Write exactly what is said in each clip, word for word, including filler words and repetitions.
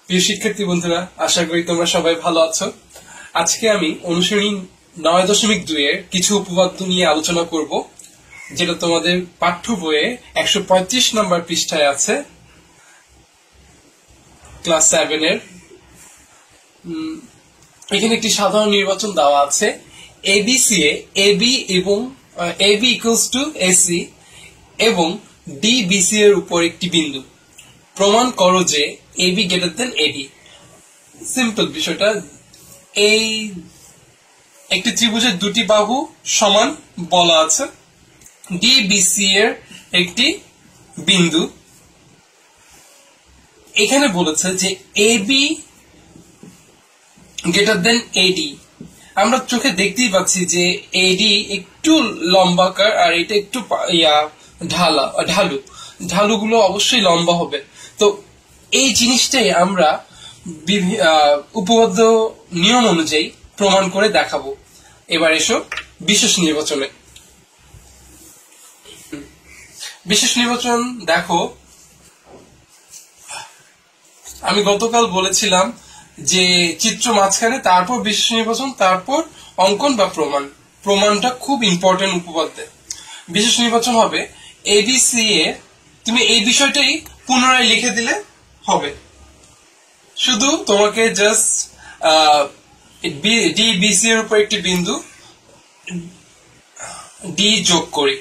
প্রিয় শিক্ষার্থী বন্ধুরা, আশা করি তোমরা সবাই ভালো আছো। আজকে আমি অনুশীলনী নয় দশমিক দুই এর কিছু উপপাদ্য নিয়ে আলোচনা করব, যেটা তোমাদের পাঠ্য বইয়ে একশো পঁয়ত্রিশ নম্বর পৃষ্ঠায় আছে, ক্লাস সেভেন এর। এখানে একটি সাধারণ নির্বাচন দেওয়া আছে, এবিসি এ এবি এবং এবি ইকুয়ালস টু এসি এবং ডিবিসি এর উপর একটি বিন্দু। প্রমাণ করো যে AB greater than AD. Simple বিষয়টা, এই একটি ত্রিভুজের দুটি বাহু সমান বলা আছে, ডিবিসি এর একটি বিন্দু। এখানে বলেছে যে এবি গ্রেটার দেন এডি। আমরা চোখে দেখতেই পাচ্ছি যে এডি একটু লম্বাকার আর এটা একটু ইয়া ঢালা ঢালু ঢালুগুলো অবশ্যই লম্বা হবে। তো এই জিনিসটাই আমরা উপপাদ্য নিয়ম অনুযায়ী প্রমাণ করে দেখাবো। এবার এসো বিশেষ নির্বাচনে। বিশেষ নির্বাচন দেখো, আমি গতকাল বলেছিলাম যে চিত্র মাঝখানে, তারপর বিশেষ নির্বাচন, তারপর অঙ্কন বা প্রমাণ। প্রমাণটা খুব ইম্পর্টেন্ট উপপাদ্যে। বিশেষ নির্বাচন হবে এবিসি এ, তুমি এই বিষয়টাই পুনরায় লিখে দিলে হবে। শুধু তোমাকে জাস্ট ডিবিসি এর উপর একটি বিন্দু ডি যোগ করি।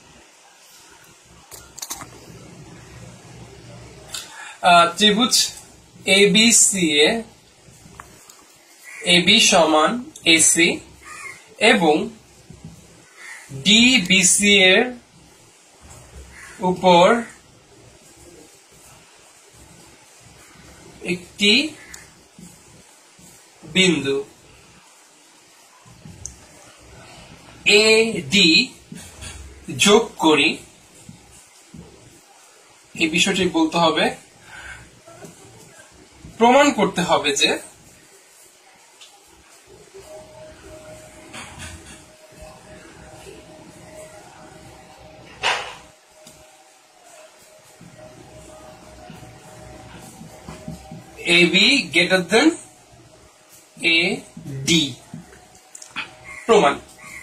ত্রিভুজ এবিসি এ এবি সমান এসি এবং ডিবিসি এর উপর একটি বিন্দু এডি যোগ করি। এই বিষয়টি বলতে হবে, প্রমাণ করতে হবে যে এবি গ্রেটার দেন এডি। প্রমাণ।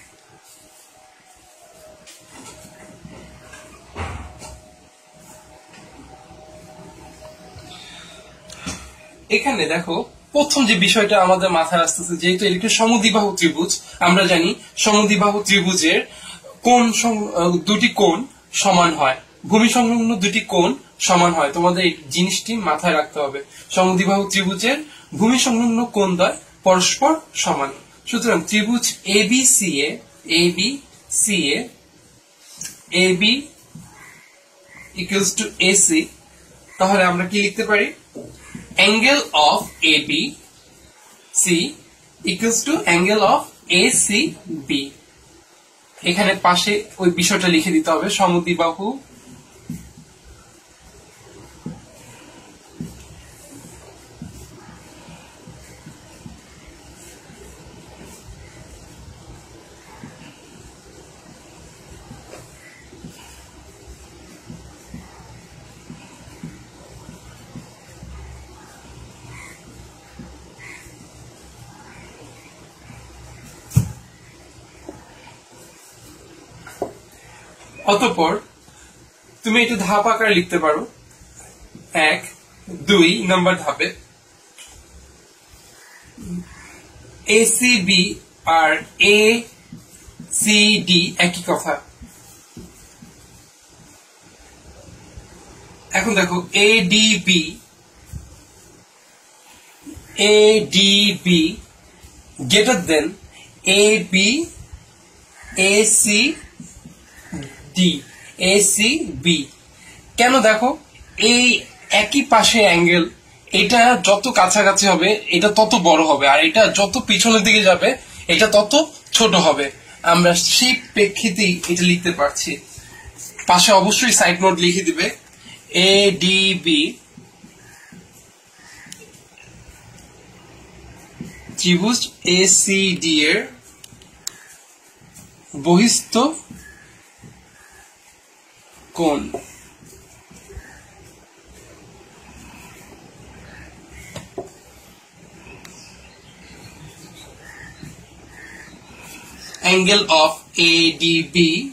এখানে দেখো, প্রথম যে বিষয়টা আমাদের মাথায় আসতেছে, যেহেতু এটা সমদ্বিবাহু ত্রিভুজ, আমরা জানি সমদ্বিবাহু ত্রিভুজের কোণ দুটি কোণ সমান হয়, ভূমি সংলগ্ন দুটি কোণ সমান হয়। তোমাদের এই জিনিসটি মাথায় রাখতে হবে, সমদ্বিবাহু ত্রিভুজের ভূমি সংলগ্ন কোণদ্বয় পরস্পর সমান। সুতরাং ত্রিভুজ এবিসি এ এবিসি এ এবি ইকুয়ালস টু এসি, তাহলে আমরা কি লিখতে পারি? Angle of AB C equals to angle of AC B. এখানে পাশে ওই বিষয়টা লিখে দিতে হবে, সমদ্বিবাহু অতঃপর তুমি এটা ধাপ আকারে লিখতে পারো। এক দুই নম্বর ধাপে এ সি বি আর এ সি ডি একই কথা। এখন দেখো A D B A D B greater than A B A C D A C B. কেন? দেখো, এই একই পাশে অ্যাঙ্গেল, এটা যত কাছাকাছি হবে এটা তত বড় হবে, আর এটা যত পিছনের দিকে যাবে এটা তত ছোট হবে। আমরা সেই প্রেক্ষিতেই এটা লিখতে পারছি। পাশে অবশ্যই সাইড নোট লিখে দিবে। এ ডি বি ত্রিভুজ এ সি ডি এর বহিস্থ কোণ। angle of A D B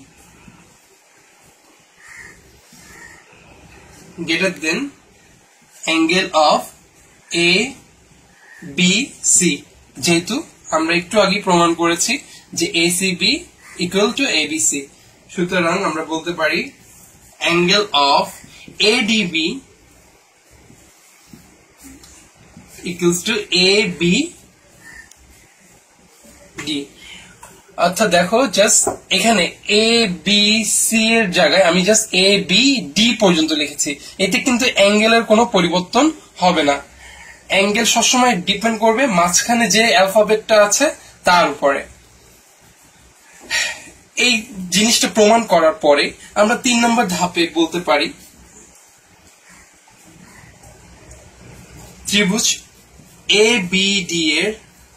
greater than angle of A B C, যেহেতু আমরা একটু আগে প্রমাণ করেছি যে A C B equal to A B C, সুতরাং আমরা বলতে পারি angle of A D B equals to A B D। অর্থাৎ দেখো জাস্ট এখানে A B C এর জায়গায় আমি জাস্ট A B D পর্যন্ত লিখেছি, এতে কিন্তু অ্যাঙ্গেলের কোনো পরিবর্তন হবে না। অ্যাঙ্গেল সবসময় ডিপেন্ড করবে মাঝখানে যে অ্যালফাবেটটা আছে তার উপরে। এই জিনিসটা প্রমাণ করার পরে আমরা তিন নম্বর ধাপে বলতে পারি ত্রিভুজ A B D এর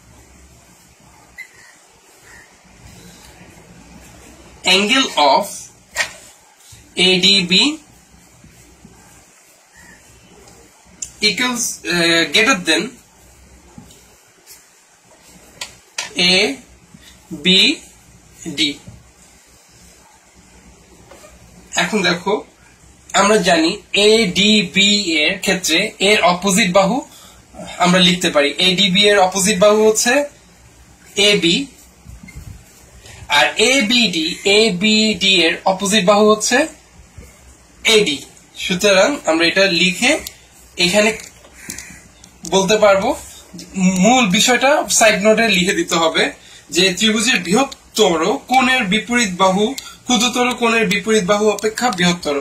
angle of A D B equals uh, greater than A B D। এখন দেখো আমরা জানি A D B এর ক্ষেত্রে এর অপোজিট বাহু আমরা লিখতে পারি, A D B এর অপোজিট বাহু হচ্ছে A B, আর A B D A B D এর অপোজিট বাহু হচ্ছে A D। সুতরাং আমরা এটা লিখে এখানে বলতে পারবো, মূল বিষয়টা সাইড নোটে লিখে দিতে হবে যে ত্রিভুজের বৃহত্তর কোণের বিপরীত বাহু ক্ষুদ্রতর কোণের বিপরীত বাহু অপেক্ষা বৃহত্তর।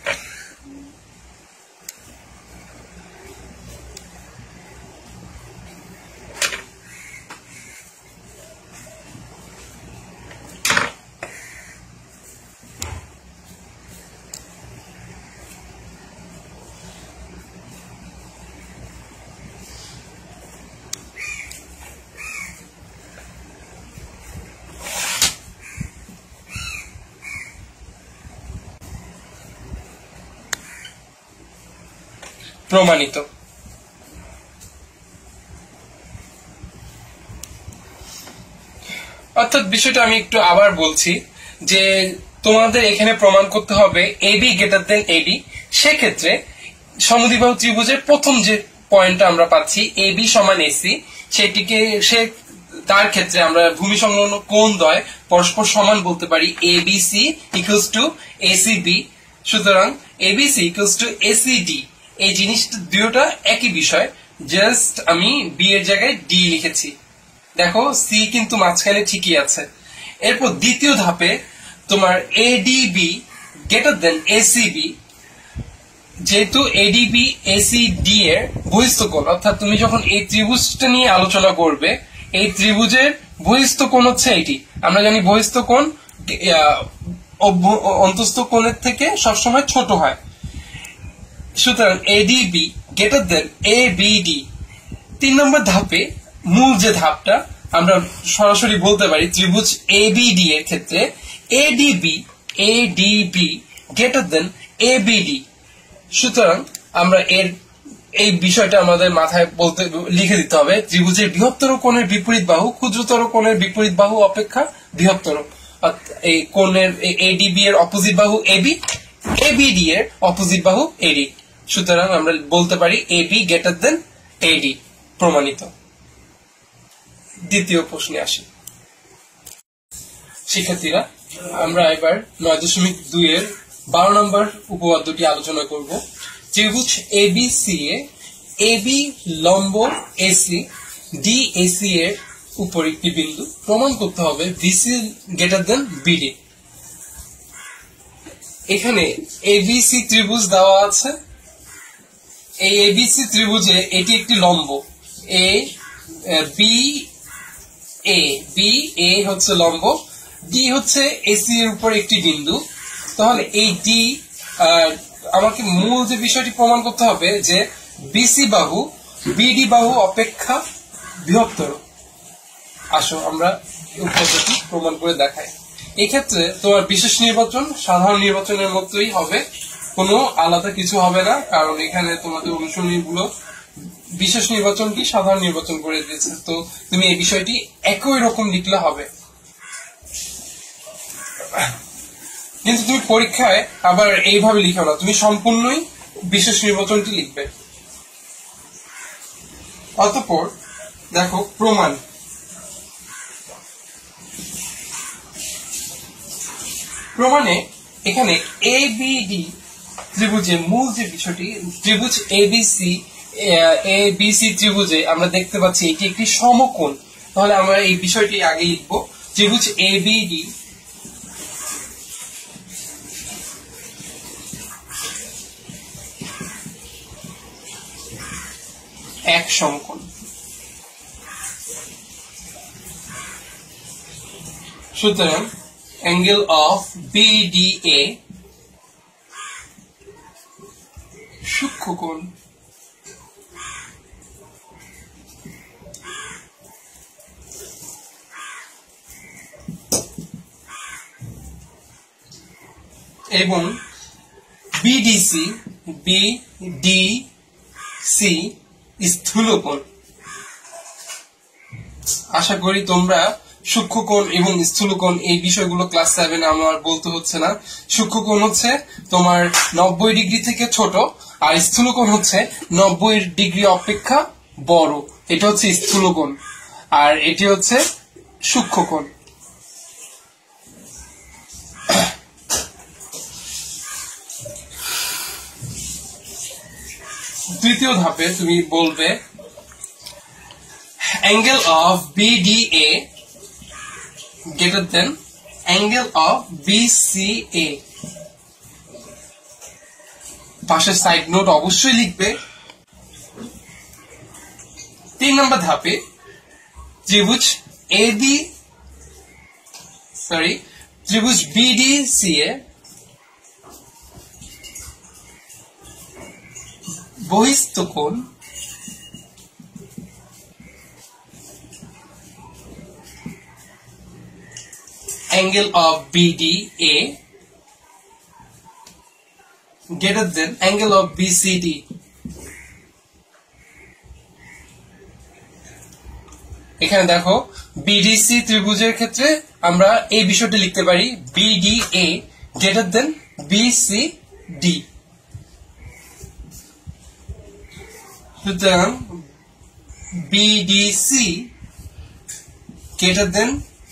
প্রমাণিত। অর্থাৎ বিষয়টা আমি একটু আবার বলছি যে তোমাদের এখানে প্রমাণ করতে হবে A B greater than A D, সেক্ষেত্রে সমদ্বিবাহু ত্রিভুজের প্রথম যে পয়েন্টটা আমরা পাচ্ছি A B সমান A C, সেটিকে সে তার ক্ষেত্রে আমরা ভূমি সংলগ্ন কোণ দ্বয় পরস্পর সমান বলতে পারি A B C equals to A C B, সুতরাং A B C equals to A C D। এই জিনিসটা দুটোটা একই বিষয়, জাস্ট আমি বি এর জায়গায় ডি লিখেছি। দেখো সি কিন্তু মাঝখানে ঠিকই আছে। এরপর দ্বিতীয় ধাপে তোমার A D B greater than A C B, যেহেতু A D B A C D এর বহিস্থ কোণ, অর্থাৎ তুমি যখন এই ত্রিভুজটা নিয়ে আলোচনা করবে এই ত্রিভুজের বহিস্থ কোণ হচ্ছে এটি। আমরা জানি বহিস্থ কোণ অন্তস্থ কোণের থেকে সবসময় ছোট হয়, সুতরাং A D B greater than A B D। তিন নম্বর ধাপে মূল যে ধাপটা আমরা সরাসরি বলতে পারি ত্রিভুজ A B D এর ক্ষেত্রে A D B A D B greater than A B D। সুতরাং আমরা এর এই বিষয়টা আমাদের মাথায় বলতে লিখে দিতে হবে ত্রিভুজের বৃহত্তর কোণের বিপরীত বাহু ক্ষুদ্রতর কোণের বিপরীত বাহু অপেক্ষা বৃহত্তর। এই কোণের A D B এর অপোজিট বাহু A B, A B D এর অপোজিট বাহু A D। সুতরাং আমরা বলতে পারি A B greater than A D, প্রমাণিত। দ্বিতীয় প্রশ্নে আসি। শিক্ষার্থীরা আমরা এবার নয় দশমিক দুই এর বারো নম্বর উপপাদ্যটি আলোচনা করব। ত্রিভুজ A B C A A B লম্ব A C D A C এর উপর একটি বিন্দু, প্রমাণ করতে হবে B C greater than B D। এখানে A B C ত্রিভুজ দেওয়া আছে, এই A B C ত্রিভুজে এটি একটি লম্ব A B A B A হচ্ছে লম্ব, D হচ্ছে A C এর উপর একটি বিন্দু। তাহলে এই D আমাকে মূল যে বিষয়টি প্রমাণ করতে হবে যে B C বাহু B D বাহু অপেক্ষা বৃহত্তর। আসো আমরা উপপাদ্যটি প্রমাণ করে দেখাই। এই ক্ষেত্রে তোমার বিশেষ নির্বাচন সাধারণ নির্বাচনের মতোই হবে, কোনো আলাদা কিছু হবে না, কারণ এখানে তোমাদের অনুসরণী গুলো বিশেষ নির্বাচনটি সাধারণ নির্বাচন করে দিয়েছে, তো তুমি এই বিষয়টি একই রকম লিখলে হবে। কিন্তু তুমি পরীক্ষায় আবার এইভাবে লিখো না, তুমি সম্পূর্ণই বিশেষ নির্বাচনটি লিখবে। অতঃপর দেখো প্রমাণ। প্রমাণে এখানে এ বি ডি ত্রিভুজের মূল যে বিষয়টি, ত্রিভুজ A B C A B C ত্রিভুজে আমরা দেখতে পাচ্ছি এটি একটি সমকোণ। তাহলে আমরা এই বিষয়টি আগে লিখব। ত্রিভুজ এ বি ডি এক সমকোণ। সুতরাং angle of B D A সূক্ষ্মকোণ। এবং বিডিসি বিডিসি স্থূলকোণ। আশা করি তোমরা সূক্ষ্মকোণ এবং স্থূলকোণ এই বিষয়গুলো ক্লাস সেভেন আমার বলতে হচ্ছে না। সূক্ষ্মকোণ হচ্ছে তোমার নব্বই ডিগ্রি থেকে ছোট, আর স্থূলকোণ হচ্ছে নব্বই ডিগ্রি অপেক্ষা বড়। এটা হচ্ছে স্থূলকোণ, আর এটি হচ্ছে সূক্ষ্মকোণ। তৃতীয় ধাপে তুমি বলবে angle of BDA greater than angle of B C A. পাশে সাইড নোট অবশ্যই লিখবে। তিন নম্বর ধাপে ত্রিভুজ এবি সরি ত্রিভুজ বিডিসি এ বহিস্থ কোণ angle of B D A greater than angle of B C D। এখানে দেখো বিডিসি ত্রিভুজের ক্ষেত্রে আমরা এই বিষয়টি লিখতে পারি B D A greater than B C D। সুতরাং B D C greater than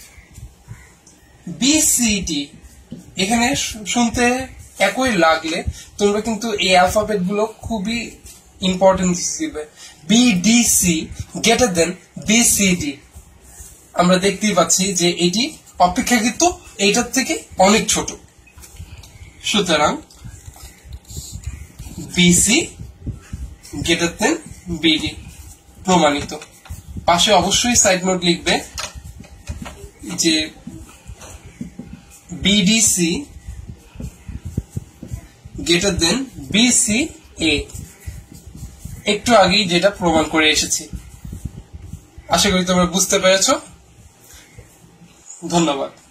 B C D. এখানে শুনতে একই লাগলে তোমরা কিন্তু এই অ্যালফাবেট গুলো খুবই ইম্পর্টেন্স দিবে। BDC greater than BCD. আমরা দেখতেই পাচ্ছি যে এটি অপেক্ষাকৃত এইটার থেকে অনেক ছোট। সুতরাং বিসি গ্রেটার দেন বিডি প্রমাণিত। পাশে অবশ্যই সাইড নোট লিখবে যে BDC greater than BC A. একটু আগেই যেটা প্রমাণ করে এসেছি। আশা করি তোমরা বুঝতে পেরেছো। ধন্যবাদ।